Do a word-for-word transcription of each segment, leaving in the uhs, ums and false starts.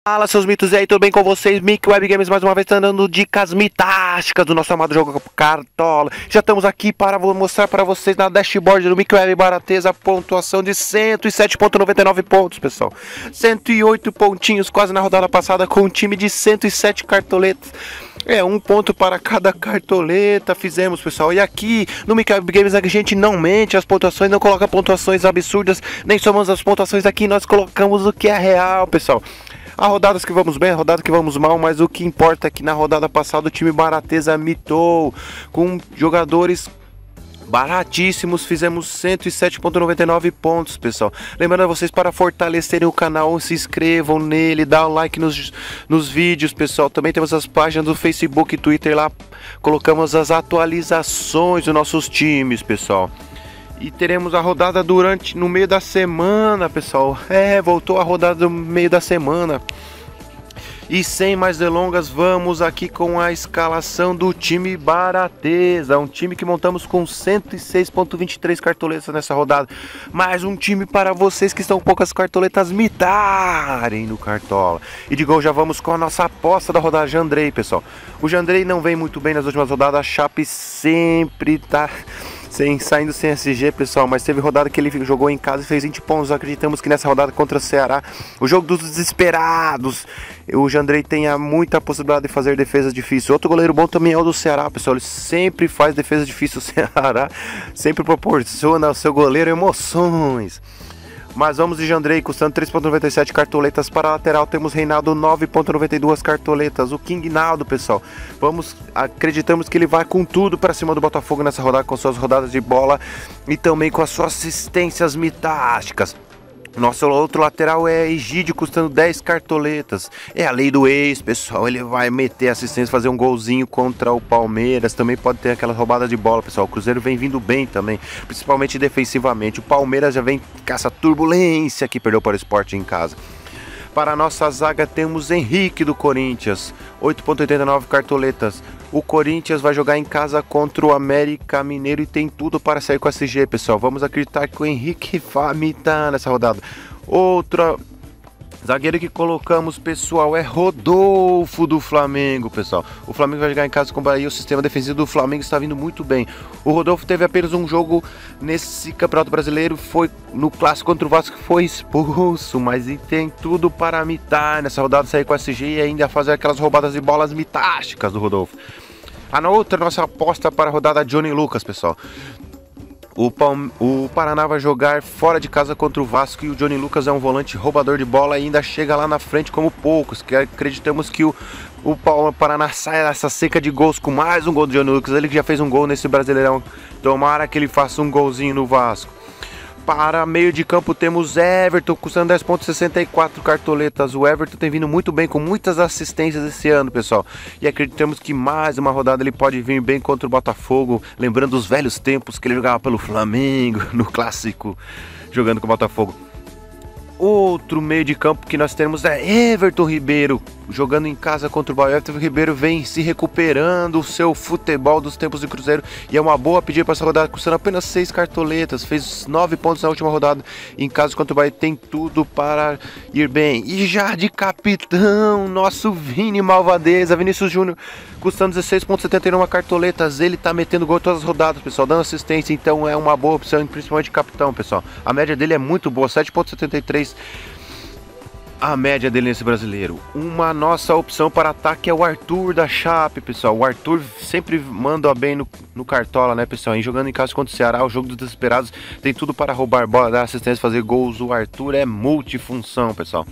Fala, seus mitos, e aí, tudo bem com vocês? Mick Web Games mais uma vez tá dando dicas mitásticas do nosso amado jogo Cartola. Já estamos aqui para mostrar para vocês na dashboard do Mick Web Barateza a pontuação de cento e sete vírgula noventa e nove pontos, pessoal. cento e oito pontinhos quase na rodada passada com um time de cento e sete cartoletas. É, um ponto para cada cartoleta fizemos, pessoal. E aqui no Mick Web Games a gente não mente as pontuações, não coloca pontuações absurdas, nem somamos as pontuações aqui, nós colocamos o que é real, pessoal. Há rodadas que vamos bem, há rodadas que vamos mal, mas o que importa é que na rodada passada o time Barateza mitou com jogadores baratíssimos, fizemos cento e sete vírgula noventa e nove pontos, pessoal. Lembrando a vocês para fortalecerem o canal, se inscrevam nele, dá um like nos, nos vídeos, pessoal. Também temos as páginas do Facebook e Twitter, lá colocamos as atualizações dos nossos times, pessoal. E teremos a rodada durante no meio da semana, pessoal. É, voltou a rodada no meio da semana. E sem mais delongas, vamos aqui com a escalação do time Barateza. Um time que montamos com cento e seis vírgula vinte e três cartoletas nessa rodada. Mais um time para vocês que estão com poucas cartoletas mitarem no Cartola. E de gol já vamos com a nossa aposta da rodada, Jandrei, pessoal. O Jandrei não vem muito bem nas últimas rodadas. A Chape sempre tá... Sem, saindo sem S G, pessoal, mas teve rodada que ele jogou em casa e fez vinte pontos. Acreditamos que nessa rodada contra o Ceará, o jogo dos desesperados, o Jandrei tenha muita possibilidade de fazer defesas difíceis. Outro goleiro bom também é o do Ceará, pessoal. Ele sempre faz defesa difícil. O Ceará sempre proporciona ao seu goleiro emoções. Mas vamos de Jandrei, custando três vírgula noventa e sete cartoletas. Para a lateral temos Reinaldo, nove vírgula noventa e duas cartoletas. O King Naldo, pessoal, vamos, acreditamos que ele vai com tudo para cima do Botafogo nessa rodada, com suas rodadas de bola e também com as suas assistências mitásticas. Nosso outro lateral é Egídio, custando dez cartoletas. É a lei do ex, pessoal. Ele vai meter assistência, fazer um golzinho contra o Palmeiras. Também pode ter aquela roubada de bola, pessoal. O Cruzeiro vem vindo bem também, principalmente defensivamente. O Palmeiras já vem com essa turbulência que perdeu para o Sport em casa. Para a nossa zaga temos Henrique do Corinthians, oito vírgula oitenta e nove cartoletas. O Corinthians vai jogar em casa contra o América Mineiro e tem tudo para sair com a S G, pessoal. Vamos acreditar que o Henrique vai mitar nessa rodada. Outra zagueiro que colocamos, pessoal, é Rodolfo do Flamengo, pessoal. O Flamengo vai jogar em casa com o Bahia. O sistema defensivo do Flamengo está vindo muito bem. O Rodolfo teve apenas um jogo nesse Campeonato Brasileiro, foi no clássico contra o Vasco, que foi expulso, mas ele tem tudo para mitar nessa rodada, sair com a S G e ainda fazer aquelas roubadas de bolas mitásticas do Rodolfo. A outra nossa aposta para a rodada, Johnny Lucas, pessoal. O, Palme... o Paraná vai jogar fora de casa contra o Vasco e o Johnny Lucas é um volante roubador de bola e ainda chega lá na frente como poucos, que acreditamos que o, o Paraná saia dessa seca de gols com mais um gol do Johnny Lucas. Ele que já fez um gol nesse Brasileirão, tomara que ele faça um golzinho no Vasco. Para meio de campo temos Everton, custando dez vírgula sessenta e quatro cartoletas. O Everton tem vindo muito bem, com muitas assistências esse ano, pessoal. E acreditamos que mais uma rodada ele pode vir bem contra o Botafogo. Lembrando os velhos tempos que ele jogava pelo Flamengo, no clássico, jogando com o Botafogo. Outro meio de campo que nós temos é Everton Ribeiro, jogando em casa contra o Bahia. Everton Ribeiro vem se recuperando o seu futebol dos tempos de Cruzeiro e é uma boa pedida para essa rodada, custando apenas seis cartoletas. Fez nove pontos na última rodada em casa contra o Bahia, tem tudo para ir bem. E já de capitão, nosso Vini Malvadeza, Vinícius Júnior, custando dezesseis vírgula setenta e nove cartoletas. Ele tá metendo gol todas as rodadas, pessoal, dando assistência, então é uma boa opção, principalmente de capitão, pessoal. A média dele é muito boa, sete vírgula setenta e três. A média dele nesse brasileiro. Uma nossa opção para ataque é o Arthur da Chape, pessoal. O Arthur sempre manda bem no, no Cartola, né, pessoal? E jogando em casa contra o Ceará, o jogo dos desesperados, tem tudo para roubar bola, dar assistência, fazer gols. O Arthur é multifunção, pessoal.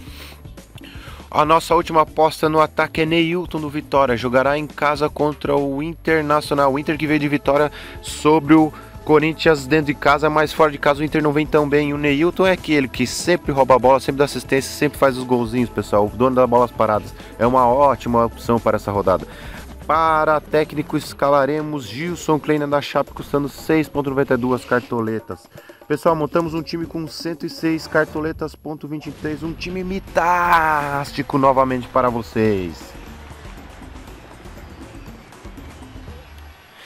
A nossa última aposta no ataque é Neilton do Vitória. Jogará em casa contra o Internacional. O Inter que veio de vitória sobre o Corinthians dentro de casa, mas fora de casa o Inter não vem tão bem. O Neilton é aquele que sempre rouba a bola, sempre dá assistência, sempre faz os golzinhos, pessoal. O dono das bolas paradas. É uma ótima opção para essa rodada. Para técnico escalaremos Gilson Kleina da Chape, custando seis vírgula noventa e duas cartoletas. Pessoal, montamos um time com cento e seis cartoletas, ponto vinte e três, um time mitástico novamente para vocês.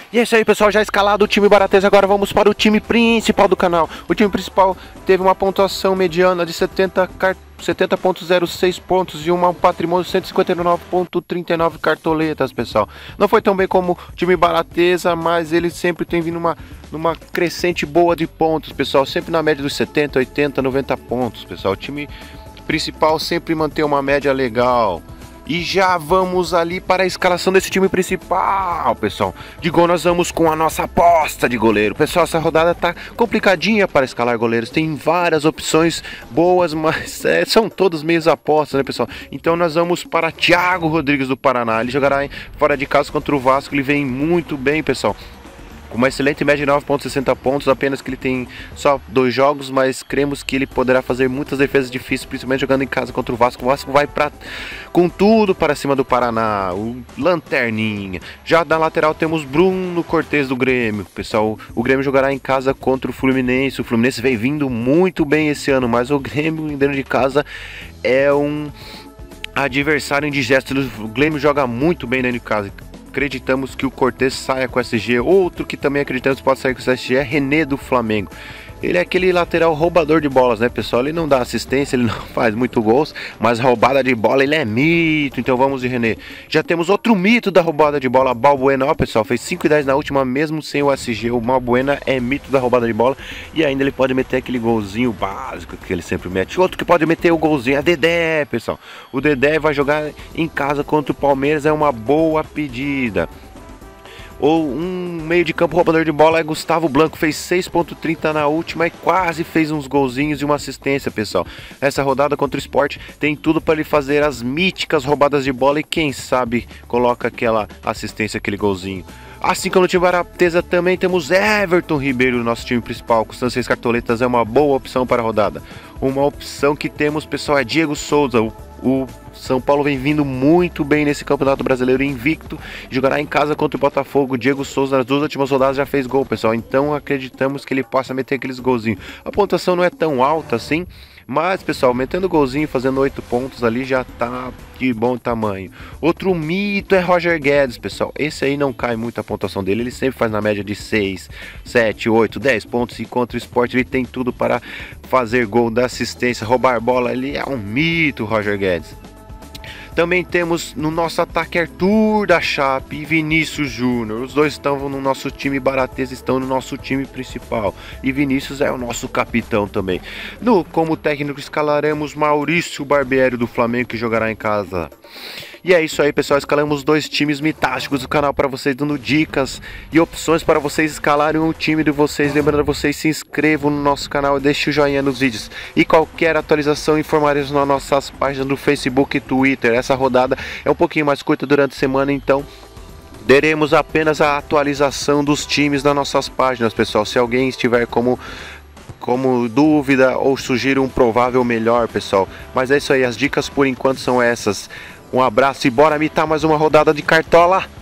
E é isso aí, pessoal, já escalado o time Barateza, agora vamos para o time principal do canal. O time principal teve uma pontuação mediana de setenta ponto zero seis pontos e um patrimônio de cento e cinquenta e nove ponto trinta e nove cartoletas, pessoal. Não foi tão bem como o time Barateza, mas ele sempre tem vindo uma, numa crescente boa de pontos, pessoal. Sempre na média dos setenta, oitenta, noventa pontos, pessoal. O time principal sempre mantém uma média legal. E já vamos ali para a escalação desse time principal, pessoal. De gol nós vamos com a nossa aposta de goleiro. Pessoal, essa rodada tá complicadinha para escalar goleiros. Tem várias opções boas, mas é, são todos meios apostas, né, pessoal? Então nós vamos para Thiago Rodrigues do Paraná. Ele jogará em, fora de casa contra o Vasco. Ele vem muito bem, pessoal. Com uma excelente média de nove ponto sessenta pontos, apenas que ele tem só dois jogos, mas cremos que ele poderá fazer muitas defesas difíceis, principalmente jogando em casa contra o Vasco. O Vasco vai pra, com tudo para cima do Paraná, o Lanterninha. Já na lateral temos Bruno Cortes do Grêmio. Pessoal, o Grêmio jogará em casa contra o Fluminense. O Fluminense vem vindo muito bem esse ano, mas o Grêmio dentro de casa é um adversário indigesto. O Grêmio joga muito bem dentro de casa. Acreditamos que o Cortes saia com o S G. Outro que também acreditamos que pode sair com o S G é René do Flamengo. Ele é aquele lateral roubador de bolas, né, pessoal? Ele não dá assistência, ele não faz muito gols, mas roubada de bola ele é mito. Então vamos de René. Já temos outro mito da roubada de bola, Balbuena, ó, pessoal, fez cinco e dez na última mesmo sem o S G. O Balbuena é mito da roubada de bola e ainda ele pode meter aquele golzinho básico que ele sempre mete. Outro que pode meter o golzinho é Dedé, pessoal. O Dedé vai jogar em casa contra o Palmeiras, é uma boa pedida. Ou um meio de campo roubador de bola é Gustavo Blanco, fez seis ponto trinta na última e quase fez uns golzinhos e uma assistência, pessoal. Essa rodada contra o Sport tem tudo para ele fazer as míticas roubadas de bola e quem sabe coloca aquela assistência, aquele golzinho. Assim como no time Barateza também temos Everton Ribeiro no nosso time principal, custando seis cartoletas, é uma boa opção para a rodada. Uma opção que temos, pessoal, é Diego Souza. O, o São Paulo vem vindo muito bem nesse Campeonato Brasileiro invicto, jogará em casa contra o Botafogo. Diego Souza nas duas últimas rodadas já fez gol, pessoal, então acreditamos que ele possa meter aqueles golzinhos. A pontuação não é tão alta assim, mas, pessoal, metendo golzinho, fazendo oito pontos ali já tá de bom tamanho. Outro mito é Roger Guedes, pessoal. Esse aí não cai muito a pontuação dele. Ele sempre faz na média de seis, sete, oito, dez pontos. E contra o Sport ele tem tudo para fazer gol, dar assistência, roubar bola. Ele é um mito, Roger Guedes. Também temos no nosso ataque Arthur da Chape e Vinícius Júnior. Os dois estão no nosso time Barateza, estão no nosso time principal. E Vinícius é o nosso capitão também. No, como técnico escalaremos Maurício Barbieri do Flamengo, que jogará em casa. E é isso aí, pessoal, escalamos dois times mitásticos do canal para vocês, dando dicas e opções para vocês escalarem o time de vocês. Lembrando a vocês, se inscrevam no nosso canal e deixem o joinha nos vídeos. E qualquer atualização informaremos nas nossas páginas do Facebook e Twitter. Essa rodada é um pouquinho mais curta durante a semana, então teremos apenas a atualização dos times nas nossas páginas, pessoal. Se alguém estiver como... como dúvida ou sugira um provável melhor, pessoal. Mas é isso aí, as dicas por enquanto são essas. Um abraço e bora mitar mais uma rodada de Cartola.